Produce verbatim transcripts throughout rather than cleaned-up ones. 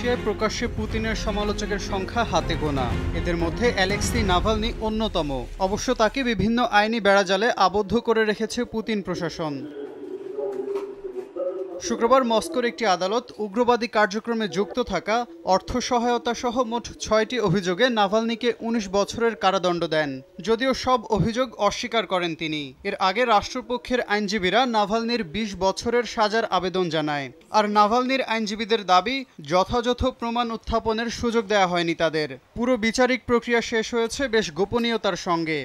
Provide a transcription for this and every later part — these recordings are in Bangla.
রাশিয়ায় প্রকাশ্যে পুতিনের সমালোচকের সংখ্যা হাতে গোনা। এদের মধ্যে অ্যালেক্সি নাভালনি অন্যতম। অবশ্য তাকে বিভিন্ন আইনি বেড়াজালে আবদ্ধ করে রেখেছে পুতিন প্রশাসন। শুক্রবার মস্কোর একটি আদালত উগ্রবাদী কার্যক্রমে যুক্ত থাকা, অর্থ সহায়তা সহ মোট ছয়টি অভিযোগে নাভালনিকে উনিশ বছরের কারাদণ্ড দেন। যদিও সব অভিযোগ অস্বীকার করেন তিনি। এর আগে রাষ্ট্রপক্ষের আইনজীবীরা নাভালনির বিশ বছরের সাজার আবেদন জানায়। আর নাভালনির আইনজীবীদের দাবি, যথাযথ প্রমাণ উত্থাপনের সুযোগ দেওয়া হয়নি তাদের। পুরো বিচারিক প্রক্রিয়া শেষ হয়েছে বেশ গোপনীয়তার সঙ্গে।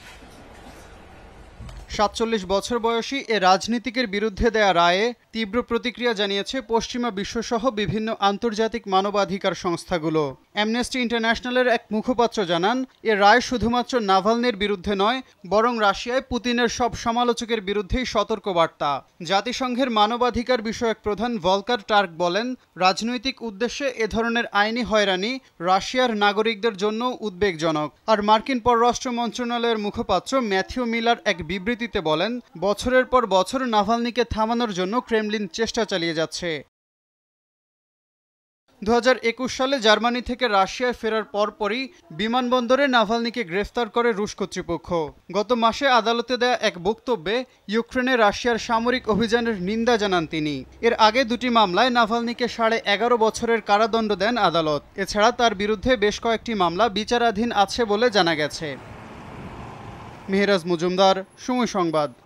সাতচল্লিশ বছর বয়সী এ রাজনীতিকের বিরুদ্ধে দেয়া রায়ে তীব্র প্রতিক্রিয়া জানিয়েছে পশ্চিমা বিশ্বসহ বিভিন্ন আন্তর্জাতিক মানবাধিকার সংস্থাগুলো। অ্যামনেস্টি ইন্টারন্যাশনালের এক মুখপাত্র জানান, এ রায় শুধুমাত্র নাভালনির বিরুদ্ধে নয়, বরং রাশিয়ায় পুতিনের সব সমালোচকের বিরুদ্ধেই সতর্কবার্তা। জাতিসংঘের মানবাধিকার বিষয়ক প্রধান ভলকার টার্ক বলেন, রাজনৈতিক উদ্দেশ্যে এ ধরনের আইনি হয়রানি রাশিয়ার নাগরিকদের জন্য উদ্বেগজনক। আর মার্কিন পররাষ্ট্র মন্ত্রণালয়ের মুখপাত্র ম্যাথিউ মিলার এক বিবৃতিতে বলেন, বছরের পর বছর নাভালনিকে থামানোর জন্য ক্রেমলিন চেষ্টা চালিয়ে যাচ্ছে। দু হাজার একুশ সালে জার্মানি থেকে রাশিয়ায় ফেরার পরপরই বিমানবন্দরে নাভালনিকে গ্রেফতার করে রুশ কর্তৃপক্ষ। গত মাসে আদালতে দেয়া এক বক্তব্যে ইউক্রেনে রাশিয়ার সামরিক অভিযানের নিন্দা জানান তিনি। এর আগে দুটি মামলায় নাভালনিকে সাড়ে এগারো বছরের কারাদণ্ড দেন আদালত। এছাড়া তার বিরুদ্ধে বেশ কয়েকটি মামলা বিচারাধীন আছে বলে জানা গেছে। মেহরাজ মজুমদার, সময় সংবাদ।